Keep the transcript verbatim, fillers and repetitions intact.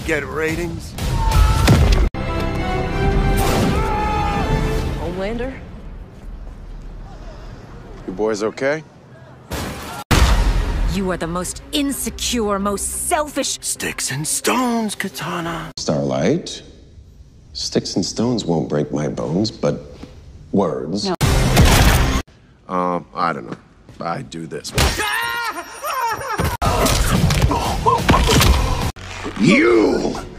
get ratings? Homelander? You boys okay? You are the most insecure, most selfish... Sticks and stones, Katana. Starlight, sticks and stones won't break my bones, but words. No. Um, I don't know. I do this. You